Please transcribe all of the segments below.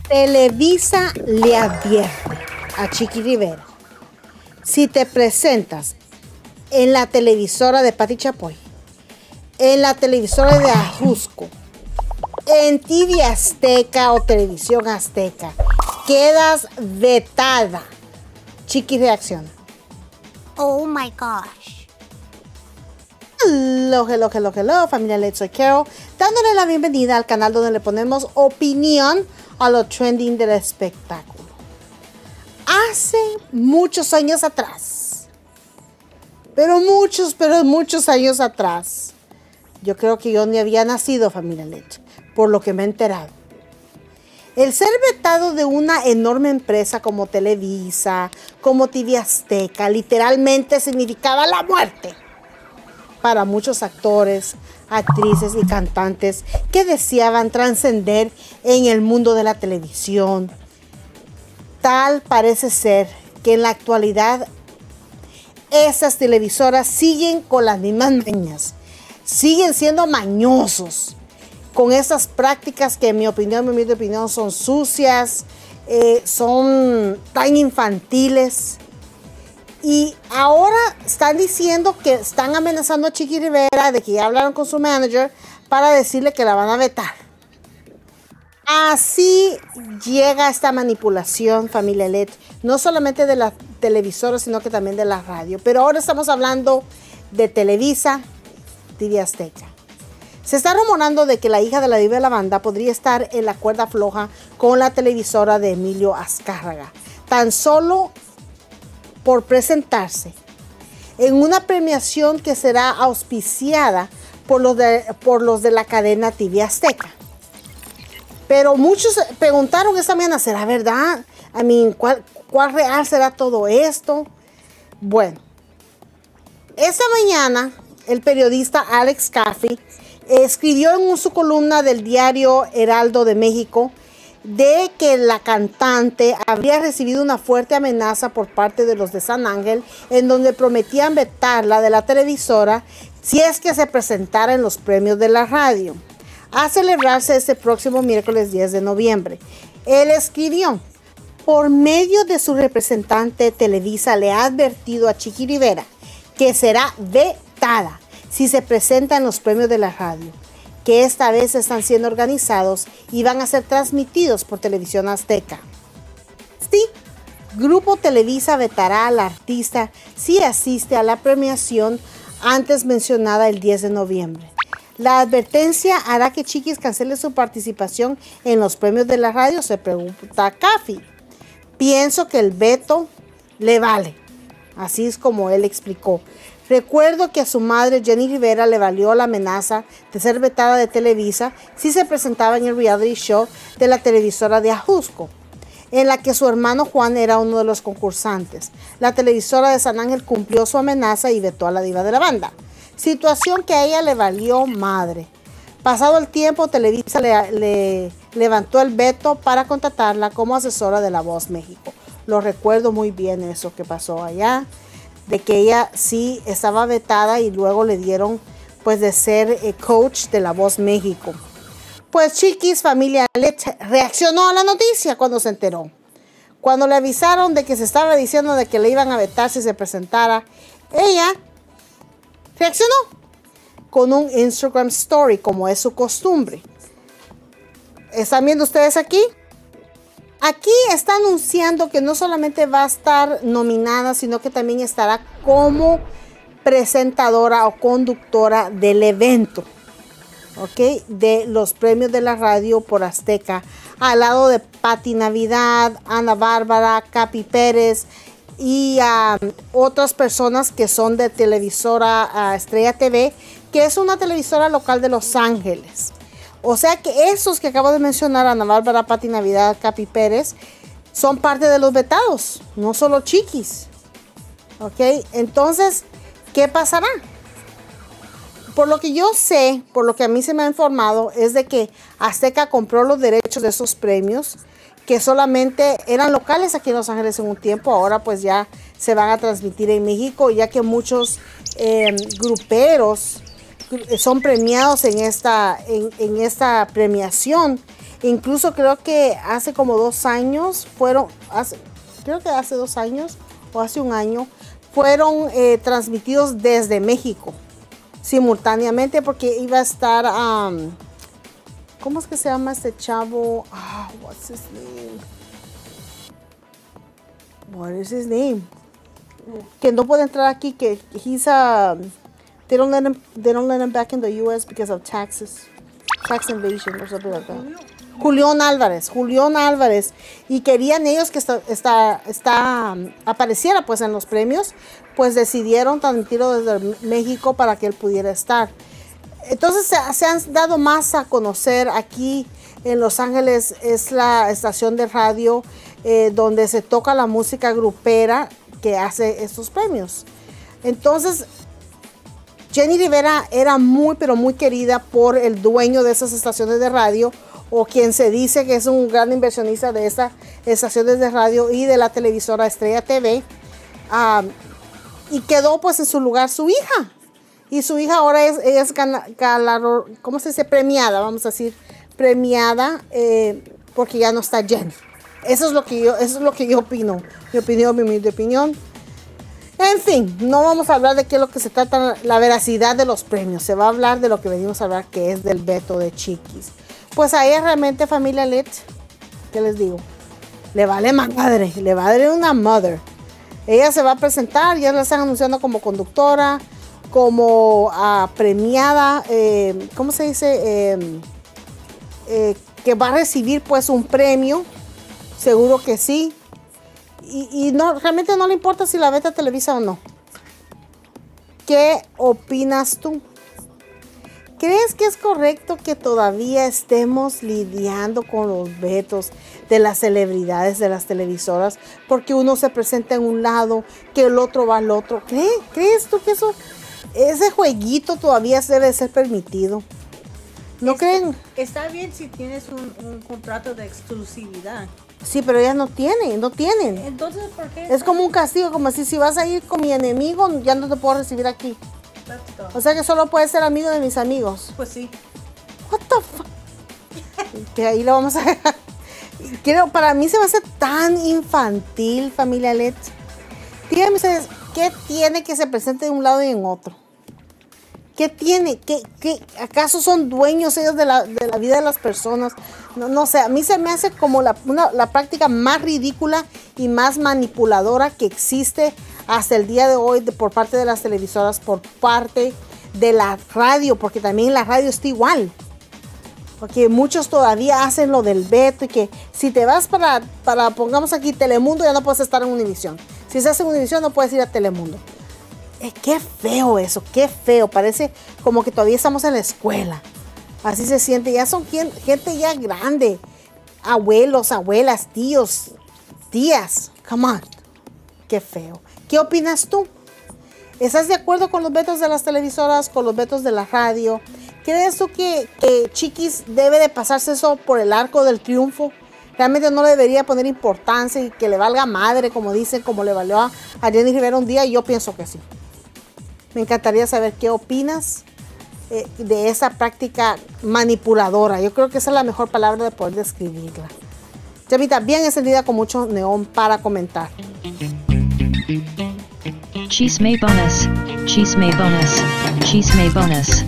Televisa le advierte a Chiqui Rivera: si te presentas en la televisora de Pati Chapoy, en la televisora de Ajusco, en TV Azteca o Televisión Azteca, quedas vetada. Chiqui reacciona. Oh my gosh. Hello, familia Let's Soy Carol, dándole la bienvenida al canal donde le ponemos opinión a lo trending del espectáculo. Hace muchos años atrás, pero muchos años atrás, yo creo que yo ni había nacido, familia Let's, por lo que me he enterado. El ser vetado de una enorme empresa como Televisa, como TV Azteca, literalmente significaba la muerte para muchos actores, actrices y cantantes que deseaban trascender en el mundo de la televisión. Tal parece ser que en la actualidad esas televisoras siguen con las mismas mañas, siguen siendo mañosos con esas prácticas que en mi humilde opinión son sucias, son tan infantiles. Y ahora están diciendo que están amenazando a Chiqui Rivera de que ya hablaron con su manager para decirle que la van a vetar. Así llega esta manipulación, familia LED, no solamente de la televisora, sino que también de la radio. Pero ahora estamos hablando de Televisa, TV Azteca. Se está rumorando de que la hija de la diva de la banda podría estar en la cuerda floja con la televisora de Emilio Azcárraga, tan solo por presentarse en una premiación que será auspiciada por los de la cadena TV Azteca. Pero muchos preguntaron esta mañana, ¿será verdad? ¿Cuál real será todo esto? Bueno, esta mañana el periodista Alex Caffey escribió en su columna del diario Heraldo de México de que la cantante habría recibido una fuerte amenaza por parte de los de San Ángel, en donde prometían vetarla de la televisora si es que se presentara en los premios de la radio, a celebrarse este próximo miércoles 10 de noviembre. Él escribió: por medio de su representante, Televisa le ha advertido a Chiqui Rivera que será vetada si se presenta en los premios de la radio, que esta vez están siendo organizados y van a ser transmitidos por Televisión Azteca. Sí, Grupo Televisa vetará al artista si asiste a la premiación antes mencionada el 10 de noviembre. La advertencia hará que Chiquis cancele su participación en los premios de la radio, se pregunta Caffey. Pienso que el veto le vale. Así es como él explicó. Recuerdo que a su madre Jenny Rivera le valió la amenaza de ser vetada de Televisa si se presentaba en el reality show de la televisora de Ajusco, en la que su hermano Juan era uno de los concursantes. La televisora de San Ángel cumplió su amenaza y vetó a la diva de la banda, situación que a ella le valió madre. Pasado el tiempo, Televisa le levantó el veto para contratarla como asesora de La Voz México. Lo recuerdo muy bien eso que pasó allá, de que ella sí estaba vetada y luego le dieron pues de ser coach de La Voz México. Pues Chiquis, familia reaccionó a la noticia cuando se enteró. Cuando le avisaron de que se estaba diciendo de que le iban a vetar si se presentara, ella reaccionó con un Instagram story como es su costumbre. ¿Están viendo ustedes aquí? Aquí está anunciando que no solamente va a estar nominada, sino que también estará como presentadora o conductora del evento, ¿ok? De los premios de la radio por Azteca, al lado de Pati Navidad, Ana Bárbara, Capi Pérez y otras personas que son de televisora Estrella TV, que es una televisora local de Los Ángeles. O sea que esos que acabo de mencionar, Ana Bárbara, Pati Navidad, Capi Pérez, son parte de los vetados, no solo Chiquis. ¿Ok? Entonces, ¿qué pasará? Por lo que yo sé, por lo que a mí se me ha informado, es de que Azteca compró los derechos de esos premios, que solamente eran locales aquí en Los Ángeles en un tiempo, ahora pues ya se van a transmitir en México, ya que muchos gruperos son premiados en esta premiación. Incluso creo que hace como 2 años creo que hace 2 años o hace un año, fueron transmitidos desde México simultáneamente porque iba a estar, ¿cómo es que se llama este chavo? What's his name? What is his name? Que no puede entrar aquí, que he's they don't let him back in the US because of tax invasion or something like that. Julián Álvarez, y querían ellos que apareciera pues en los premios, pues decidieron transmitirlo desde México para que él pudiera estar. Entonces se han dado más a conocer aquí en Los Ángeles, es la estación de radio donde se toca la música grupera que hace estos premios. Entonces Jenny Rivera era muy pero muy querida por el dueño de esas estaciones de radio, o quien se dice que es un gran inversionista de estas estaciones de radio y de la televisora Estrella TV, y quedó pues en su lugar su hija, y su hija ahora es ¿cómo se dice? Premiada, vamos a decir, premiada, porque ya no está Jenny. Eso es lo que yo opino, mi opinión. En fin, no vamos a hablar de qué es lo que se trata, la veracidad de los premios, se va a hablar de lo que venimos a hablar, que es del veto de Chiquis. Pues a ella realmente, familia Lit, ¿qué les digo? Le vale madre, le vale una mother. Ella se va a presentar, ya la están anunciando como conductora, como premiada, ¿cómo se dice? Que va a recibir pues un premio, seguro que sí. Y no, realmente no le importa si la veta Televisa o no. ¿Qué opinas tú? ¿Crees que es correcto que todavía estemos lidiando con los vetos de las celebridades, de las televisoras? Porque uno se presenta en un lado, que el otro va al otro. ¿Crees tú que ese jueguito todavía debe ser permitido? ¿No creen? Está bien si tienes un contrato de exclusividad. Sí, pero ellas no tienen. Entonces, ¿por qué? Es como un castigo, como si vas a ir con mi enemigo, ya no te puedo recibir aquí. O sea que solo puedes ser amigo de mis amigos. Pues sí. What the fuck? Que ahí lo vamos a dejar. Para mí se me hace tan infantil, familia Let. Díganme ustedes, ¿qué tiene que se presente de un lado y en otro? ¿Qué tiene? ¿Acaso son dueños ellos de la vida de las personas? No sé, a mí se me hace como la práctica más ridícula y más manipuladora que existe hasta el día de hoy por parte de las televisoras, por parte de la radio, porque también la radio está igual. Porque muchos todavía hacen lo del veto y que si te vas para pongamos aquí Telemundo, ya no puedes estar en Univisión. Si estás en Univisión no puedes ir a Telemundo. Qué feo eso, qué feo. Parece como que todavía estamos en la escuela. Así se siente. Ya son gente ya grande. Abuelos, abuelas, tíos, tías. Come on. Qué feo. ¿Qué opinas tú? ¿Estás de acuerdo con los vetos de las televisoras, con los vetos de la radio? ¿Crees tú que Chiquis debe de pasarse eso por el arco del triunfo? Realmente no le debería poner importancia y que le valga madre, como dicen, como le valió a Jenny Rivera un día, y yo pienso que sí. Me encantaría saber qué opinas de esa práctica manipuladora. Yo creo que esa es la mejor palabra de poder describirla. Llamita bien encendida con mucho neón para comentar. Chisme bonus, chisme bonus, chisme bonus.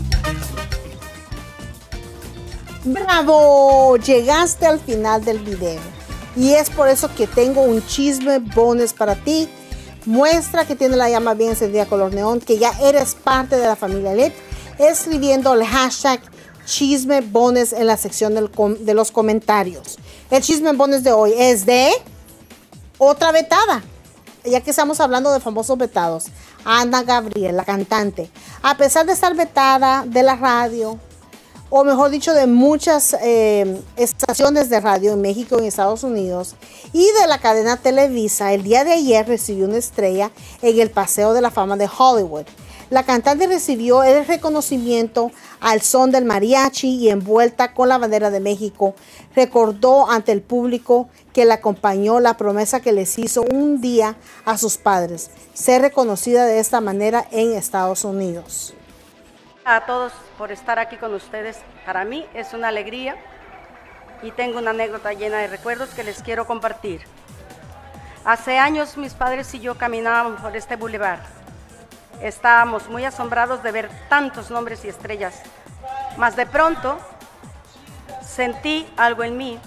¡Bravo! Llegaste al final del video. Y es por eso que tengo un chisme bonus para ti. Muestra que tiene la llama bien encendida color neón, que ya eres parte de la familia Lit, escribiendo el hashtag chisme bonus en la sección de los comentarios. El chisme bonus de hoy es de otra vetada. Ya que estamos hablando de famosos vetados, Ana Gabriel, la cantante, a pesar de estar vetada de la radio, o mejor dicho, de muchas estaciones de radio en México y en Estados Unidos, y de la cadena Televisa, el día de ayer recibió una estrella en el Paseo de la Fama de Hollywood. La cantante recibió el reconocimiento al son del mariachi y envuelta con la bandera de México. Recordó ante el público que le acompañó la promesa que les hizo un día a sus padres, ser reconocida de esta manera en Estados Unidos. A todos por estar aquí con ustedes. Para mí es una alegría y tengo una anécdota llena de recuerdos que les quiero compartir. Hace años mis padres y yo caminábamos por este bulevar. Estábamos muy asombrados de ver tantos nombres y estrellas, mas de pronto sentí algo en mí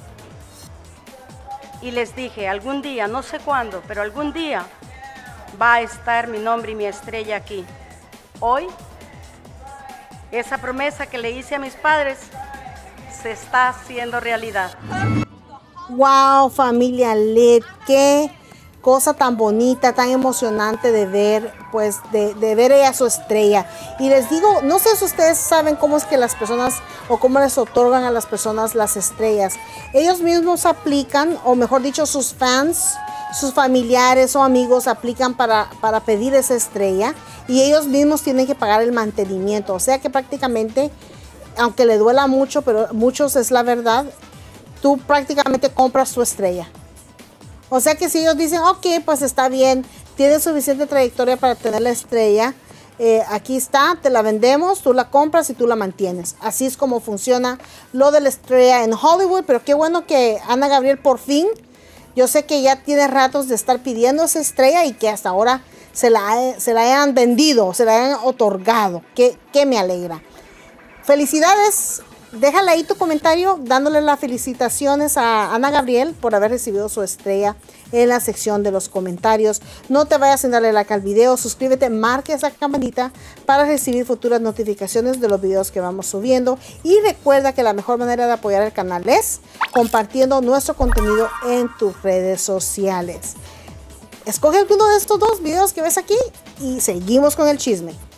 y les dije, algún día, no sé cuándo, pero algún día va a estar mi nombre y mi estrella aquí. Hoy, esa promesa que le hice a mis padres se está haciendo realidad. Wow, familia LED, qué cosa tan bonita, tan emocionante de ver, pues de ver ella su estrella. Y les digo, no sé si ustedes saben cómo es que las personas o cómo les otorgan a las personas las estrellas. Ellos mismos aplican, o mejor dicho, sus fans, sus familiares o amigos aplican para pedir esa estrella y ellos mismos tienen que pagar el mantenimiento. O sea que prácticamente, aunque le duela mucho, pero muchos es la verdad, tú prácticamente compras tu estrella. O sea que si ellos dicen, ok, pues está bien, tienes suficiente trayectoria para tener la estrella, aquí está, te la vendemos, tú la compras y tú la mantienes. Así es como funciona lo de la estrella en Hollywood, pero qué bueno que Ana Gabriel por fin, yo sé que ya tiene ratos de estar pidiendo esa estrella y que hasta ahora se la hayan vendido, se la hayan otorgado, que me alegra. Felicidades. Déjale ahí tu comentario dándole las felicitaciones a Ana Gabriel por haber recibido su estrella en la sección de los comentarios. No te vayas sin darle like al video, suscríbete, marca esa campanita para recibir futuras notificaciones de los videos que vamos subiendo. Y recuerda que la mejor manera de apoyar el canal es compartiendo nuestro contenido en tus redes sociales. Escoge alguno de estos dos videos que ves aquí y seguimos con el chisme.